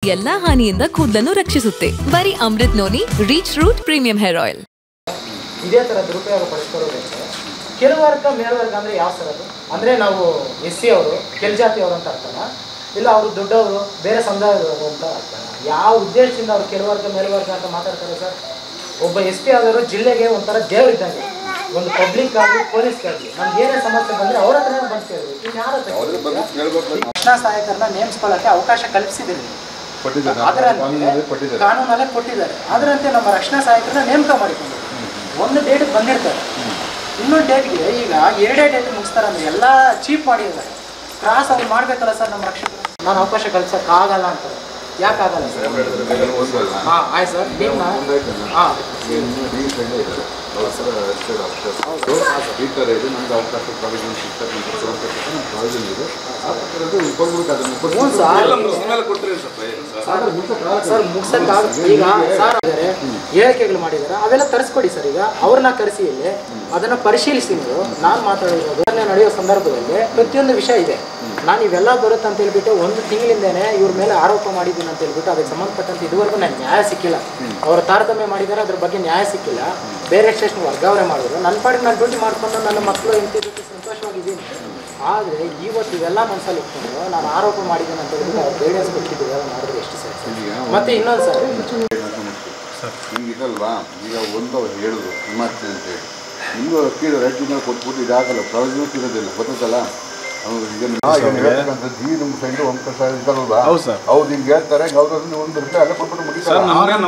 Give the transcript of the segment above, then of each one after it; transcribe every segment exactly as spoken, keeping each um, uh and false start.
ಎಲ್ಲಾ ಹಾನಿಯಿಂದ ಕೂದಲನ್ನು ರಕ್ಷಿಸುತ್ತೆ. ಬರೀ Amrut noni reach root premium hair oil. ಇದೇ ತರ ದುರುಪಯೋಗ ಪಡಿಸ್ಕೊಳ್ಳೋದಂದ್ರೆ ಕೆಲವರ್ಗ ಮೇಲ್ವರ್ಗ ಅಂದ್ರೆ ಯಾವ ಸರ್ ಅದು ಅಂದ್ರೆ ನಾವು ಎಸ್ ಸಿ ಅವರು ಕೆಳಜಾತಿಯವರು ಅಂತ ಅರ್ಥನ ಇಲ್ಲ ಅವರು ದೊಡ್ಡವರು ಬೇರೆ ಸಮುದಾಯದವರು ಅಂತ ಅರ್ಥನ ಯಾವ ಉದ್ದೇಶದಿಂದ ಅವರು ಕೆಲವರ್ಗ ಮೇಲ್ವರ್ಗ ಅಂತ ಮಾತಾಡ್ತಾರೆ ಸರ್? ಒಬ್ಬ ಎಸ್ ಪಿ ಆದವರು ಜಿಲ್ಲೆಗೆ ಒಂಥರ ದೇವರಿದ್ದಂಗೆ, ಒಂದು ಪಬ್ಲಿಕ್ ಆಗಲಿ ಪೊಲೀಸ್ ಆಗಲಿ ನಮ್ಗೆ ಏನೇ ಸಮಸ್ಯೆ ಬಂದರೆ ಅವ್ರ ಹತ್ರನೇ ಬಂದು ಕೇಳಬೇಕು. ಇನ್ನು ಯಾರ ರಕ್ಷಣಾ ಸಹಾಯಕರನ್ನ ನೇಮಿಸ್ಕೊಳ್ಳೋಕ್ಕೆ ಅವಕಾಶ ಕಲ್ಪಿಸಿದ್ದೀರಿ, ಅದರಂತೆ ಕಾನೂನಲ್ಲೇ ಕೊಟ್ಟಿದ್ದಾರೆ. ಅದರಂತೆ ನಮ್ಮ ರಕ್ಷಣಾ ಸಹಾಯಕರನ್ನ ನೇಮಕ ಮಾಡಿಕೊಂಡು ಒಂದು ಡೇಟಿಗೆ ಬಂದಿರ್ತಾರೆ, ಇನ್ನೊಂದು ಡೇಟ್ಗೆ ಈಗ ಎರಡೇ ಡೇಟ್ ಮುಗಿಸ್ತಾರೆ ಅಂದ್ರೆ ಎಲ್ಲ ಚೀಪ್ ಮಾಡಿದ್ದಾರೆ. ಕ್ರಾಸ್ ಅವ್ರು ಮಾಡಬೇಕಲ್ಲ ಸರ್ ನಮ್ಮ ರಕ್ಷಕರು. ನಾನು ಅವಕಾಶ ಕಲ್ಸೋಕ್ಕಾಗಲ್ಲ ಅಂತಾರೆ. ಯಾಕೆ ಆಗಲ್ಲ ಸರ್? ಹಾಂ ಆಯ್ತು ಸರ್. ನಿಮ್ಮ ಹಾಂ ಈ ಥರ ಇದೆ ನಮ್ಗೆ ಅವಕಾಶ ಪ್ರಾವಿಷನ್ ಸಿಗ್ತದೆ ಸರ್ ಮುಗ್ಸಕ್ಕಾಗ ಈಗ ಸರ್ ಇದ್ದಾರೆ ಹೇಳಿಕೆಗಳು ಮಾಡಿದ್ದಾರೆ, ಅವೆಲ್ಲ ತರಿಸ್ಕೊಡಿ ಸರ್. ಈಗ ಅವ್ರನ್ನ ಕರೆಸಿ ಇಲ್ಲಿ ಅದನ್ನ ಪರಿಶೀಲಿಸಿ ನೀವು. ನಾನು ಮಾತಾಡಿರೋದು ನಡೆಯೋ ಸಂದರ್ಭದಲ್ಲಿ ಪ್ರತಿಯೊಂದು ವಿಷಯ ಇದೆ. ನಾನು ಇವೆಲ್ಲ ಬರುತ್ತೆ ಅಂತ ಹೇಳ್ಬಿಟ್ಟು ಒಂದು ತಿಂಗಳಿಂದೇನೆ ಇವ್ರ ಮೇಲೆ ಆರೋಪ ಮಾಡಿದ್ದೀನಿ ಅಂತ ಹೇಳ್ಬಿಟ್ಟು ಅದಕ್ಕೆ ಸಂಬಂಧಪಟ್ಟಂತೆ ಇದುವರೆಗೂ ನಾನು ನ್ಯಾಯ ಸಿಕ್ಕಿಲ್ಲ. ಅವರು ತಾರತಮ್ಯ ಮಾಡಿದ್ದಾರೆ, ಅದ್ರ ಬಗ್ಗೆ ನ್ಯಾಯ ಸಿಕ್ಕಿಲ್ಲ. ಬೇರೆ ಸ್ಟೇಷನ್ ವರ್ಗಾವಣೆ ಮಾಡಿದ್ರು. ನನ್ನ ಪಾಡಿಗೆ ನಾನು ಡ್ಯೂಟಿ ಮಾಡ್ಕೊಂಡು ನನ್ನ ಮಕ್ಕಳು ಹೆಂಡತಿ ಜೊತೆ ಸಂತೋಷವಾಗಿದ್ದೀನಿ. ಆದರೆ ಇವತ್ತು ಇವೆಲ್ಲ ಮನಸ್ಸಲ್ಲಿ ಇಟ್ಕೊಂಡು ನಾನು ಆರೋಪ ಮಾಡಿದ್ದೀನಿ ಅಂತ ಹೇಳ್ಬಿಟ್ಟು ಅವ್ರು ಗೈಡೆನ್ಸ್ ಕೊಟ್ಟಿದ್ದೀವಿ. ಅದನ್ನು ಮಾಡಿದ್ರೆ ಎಷ್ಟು ಸರ್? ಮತ್ತೆ ಇನ್ನೊಂದು ಸರ್ ನಿಮ್ಗೆ ಇದಲ್ವಾ, ಈಗ ಒಂದು ಹೇಳಿದ್ರು ವಿಮಾರ್ತೆ ಅಂತೇಳಿ ನಿಮಗೂ ಅಕ್ಕಿ ರೆಡ್ ಜಿನ್ನ ಕೊಟ್ಬಿಟ್ಟು ಇದಾಗಲ್ಲ, ಪ್ರಯೋಜನ ಇರೋದಿಲ್ಲ, ಗೊತ್ತಲ್ಲ. ಈಗ ಹೇಳ್ತಕ್ಕಂಥ ಜಿ ನಿಮ್ಮ ಫ್ರೆಂಡು ಒಂಬತ್ತು ಸಾವಿರ ಇದ್ದಾರಲ್ವಾ, ಅವ್ರು ಹಿಂಗೆ ಹೇಳ್ತಾರೆ, ಗೌರವ ಒಂದು ರೂಪಾಯಿ ಅಲ್ಲ ಕೊಟ್ಬಿಟ್ಟು ಮುಗಿತಾರೆ.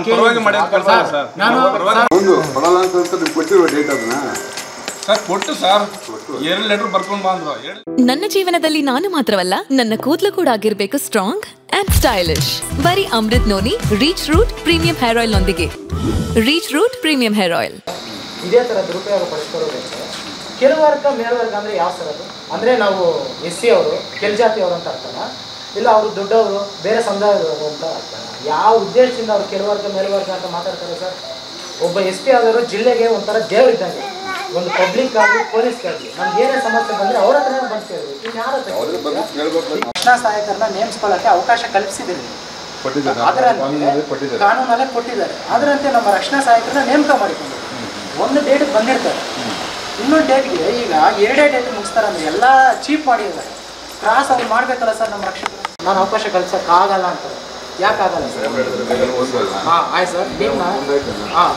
ಒಂದು ಕೊಡಲ್ಲ ಅಂತ ನೀವು ಕೊಟ್ಟಿರುವ ಡೇಟ್ ಅದನ್ನ ಸರ್ ಕೊಟ್ಟು ಸರ್ ಎರಡು ಲೆಟರ್ ಬರ್ಕೊಂಡು ಬಂದ್ರು. ನನ್ನ ಜೀವನದಲ್ಲಿ ನಾನು ಮಾತ್ರವಲ್ಲ, ನನ್ನ ಕೂದಲು ಕೂಡ ಆಗಿರ್ಬೇಕು ಸ್ಟ್ರಾಂಗ್ ಅಂಡ್ ಸ್ಟೈಲಿಶ್. ಬರೀ Amrut noni reach root premium hair oil ನೊಂದಿಗೆ. Reach root premium hair oil. ಇದೇ ಥರ ದುರುಪಯೋಗ ಪಡಿಸ್ಕೊಳ್ಳೋದಂದ್ರೆ ಕೆಲವರ್ಗ ಮೇಲ್ವರ್ಗ ಅಂದರೆ ಯಾವ ಸರ್ ಅದು ಅಂದರೆ ನಾವು ಎಸ್ ಸಿ ಅವರು ಕೆಳಜಾತಿಯವರು ಅಂತ ಅರ್ಥನ ಇಲ್ಲ ಅವರು ದೊಡ್ಡವರು ಬೇರೆ ಸಮುದಾಯದವರು ಅಂತ ಅರ್ಥನ ಯಾವ ಉದ್ದೇಶದಿಂದ ಅವರು ಕೆಲವರ್ಗ ಮೇಲ್ವರ್ಗ ಅಂತ ಮಾತಾಡ್ತಾರೆ ಸರ್? ಒಬ್ಬ ಎಸ್ ಪಿ ಆದವರು ಜಿಲ್ಲೆಗೆ ಒಂಥರ ದೇವರಿದ್ದಂಗೆ, ಒಂದು ಪಬ್ಲಿಕ್ ಆಗಲಿ ಪೊಲೀಸ್ ಆಗಲಿ ನಮ್ಗೆ ಏನೇ ಸಮಸ್ಯೆ ಬಂದರೆ ಅವ್ರ ಹತ್ರನೇ ಬಂದು ಕೇಳಬೇಕು. ಇನ್ನು ಯಾರ ರಕ್ಷಣಾ ಸಹಾಯಕರನ್ನ ನೇಮಿಸ್ಕೊಳ್ಳೋಕ್ಕೆ ಅವಕಾಶ ಕಲ್ಪಿಸಿದ್ದೀರಿ, ಅದರಂತೆ ಕಾನೂನಲ್ಲೇ ಕೊಟ್ಟಿದ್ದಾರೆ. ಅದರಂತೆ ನಮ್ಮ ರಕ್ಷಣಾ ಸಹಾಯಕರನ್ನ ನೇಮಕ ಮಾಡಿಕೊಂಡು ಒಂದು ಡೇಟಿಗೆ ಬಂದಿರ್ತಾರೆ, ಇನ್ನೊಂದು ಡೇಟ್ಗೆ ಈಗ ಎರಡೇ ಡೇಟ್ ಮುಗಿಸ್ತಾರೆ ಅಂದ್ರೆ ಎಲ್ಲ ಚೀಪ್ ಮಾಡಿದ್ದಾರೆ. ಕ್ರಾಸ್ ಅವ್ರು ಮಾಡಬೇಕಲ್ಲ ಸರ್ ನಮ್ಮ ರಕ್ಷಕರು. ನಾನು ಅವಕಾಶ ಕಲ್ಸೋಕ್ಕಾಗಲ್ಲ ಅಂತಾರೆ. ಯಾಕೆ ಆಗಲ್ಲ ಸರ್? ಹಾಂ ಆಯ್ತು ಸರ್. ನಿಮ್ಮ ಹಾಂ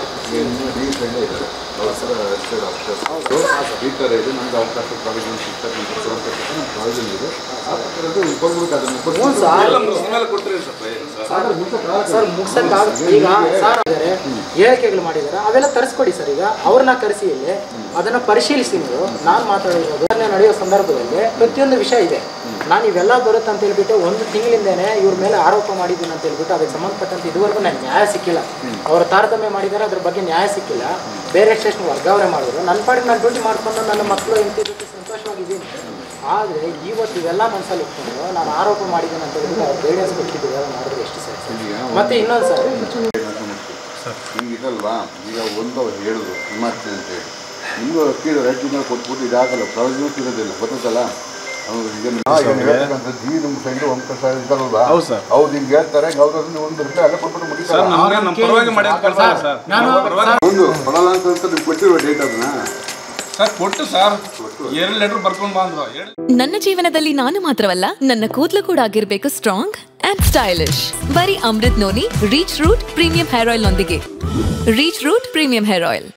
ಈ ಥರ ಇದೆ ನಮ್ಗೆ ಅವಕಾಶ ಪ್ರಾವಿಷನ್ ಸಿಗ್ತದೆ ಪ್ರಾವಿಷನ್ ಇದೆ ಸರ್ ಮುಗ್ಸಕ್ಕಾಗ ಈಗ ಸರ್ ಇದ್ದಾರೆ ಹೇಳಿಕೆಗಳು ಮಾಡಿದ್ದಾರೆ, ಅವೆಲ್ಲ ತರಿಸ್ಕೊಡಿ ಸರ್. ಈಗ ಅವ್ರನ್ನ ಕರೆಸಿ ಇಲ್ಲಿ ಅದನ್ನ ಪರಿಶೀಲಿಸಿ ನೀವು. ನಾನು ಮಾತಾಡಿರೋದು ನಡೆಯೋ ಸಂದರ್ಭದಲ್ಲಿ ಪ್ರತಿಯೊಂದು ವಿಷಯ ಇದೆ. ನಾನು ಇವೆಲ್ಲ ಬರುತ್ತೆ ಅಂತ ಹೇಳ್ಬಿಟ್ಟು ಒಂದು ತಿಂಗಳಿಂದೇನೆ ಇವ್ರ ಮೇಲೆ ಆರೋಪ ಮಾಡಿದ್ದೀನಿ ಅಂತ ಹೇಳ್ಬಿಟ್ಟು ಅದಕ್ಕೆ ಸಂಬಂಧಪಟ್ಟಂತೆ ಇದುವರೆಗೂ ನಾನು ನ್ಯಾಯ ಸಿಕ್ಕಿಲ್ಲ. ಅವರು ತಾರತಮ್ಯ ಮಾಡಿದ್ದಾರೆ, ಅದ್ರ ಬಗ್ಗೆ ನ್ಯಾಯ ಸಿಕ್ಕಿಲ್ಲ. ಬೇರೆ ಸ್ಟೇಷನ್ ವರ್ಗಾವಣೆ ಮಾಡಿದ್ರು. ನನ್ನ ಪಾಡಿಗೆ ನಾನು ಡ್ಯೂಟಿ ಮಾಡ್ಕೊಂಡು ನನ್ನ ಮಕ್ಕಳು ಹೆಂಡತಿ ಜೊತೆ ಸಂತೋಷವಾಗಿದ್ದೀನಿ. ಆದರೆ ಇವತ್ತು ಇವೆಲ್ಲ ಮನಸ್ಸಲ್ಲಿ ಇಟ್ಕೊಂಡು ನಾನು ಆರೋಪ ಮಾಡಿದ್ದೀನಿ ಅಂತ ಹೇಳ್ಬಿಟ್ಟು ಅವ್ರು ಗೈಡೆನ್ಸ್ ಕೊಟ್ಟಿದ್ದೀವಿ. ಅದನ್ನು ಮಾಡಿದ್ರೆ ಎಷ್ಟು ಸರ್? ಮತ್ತೆ ಇನ್ನೊಂದು ಸರ್ ನಿಮ್ಗೆ ಇದಲ್ವಾ, ಈಗ ಒಂದು ಹೇಳಿದ್ರು ವಿಮಾರ್ತೆ ಅಂತೇಳಿ ನಿಮಗೂ ಅಕ್ಕಿ ರೆಡ್ ಜಿನ್ನ ಕೊಟ್ಬಿಟ್ಟು ಇದಾಗಲ್ಲ, ಪ್ರಯೋಜನ ಇರೋದಿಲ್ಲ, ಗೊತ್ತಲ್ಲ. ಈಗ ಹೇಳ್ತಕ್ಕಂಥ ಜಿ ನಿಮ್ಮ ಫ್ರೆಂಡು ಒಂಬತ್ತು ಸಾವಿರ ಇದ್ದಾರಲ್ವಾ, ಅವ್ರು ಹಿಂಗೆ ಹೇಳ್ತಾರೆ, ಗೌರವ ಒಂದು ರೂಪಾಯಿ ಅಲ್ಲ ಕೊಟ್ಬಿಟ್ಟು ಮುಗಿತಾರೆ. ಒಂದು ಕೊಡಲ್ಲ ಅಂತ ನೀವು ಕೊಟ್ಟಿರುವ ಡೇಟ್ ಅದನ್ನ ಸರ್ ಕೊಟ್ಟು ಸರ್ ಎರಡು ಲೆಟರ್ ಬರ್ಕೊಂಡು ಬಂದ್ರು. ನನ್ನ ಜೀವನದಲ್ಲಿ ನಾನು ಮಾತ್ರವಲ್ಲ, ನನ್ನ ಕೂದಲು ಕೂಡ ಆಗಿರ್ಬೇಕು ಸ್ಟ್ರಾಂಗ್ ಅಂಡ್ ಸ್ಟೈಲಿಶ್. ಬರೀ Amrut noni reach root premium hair oil ನೊಂದಿಗೆ. Reach root premium hair oil.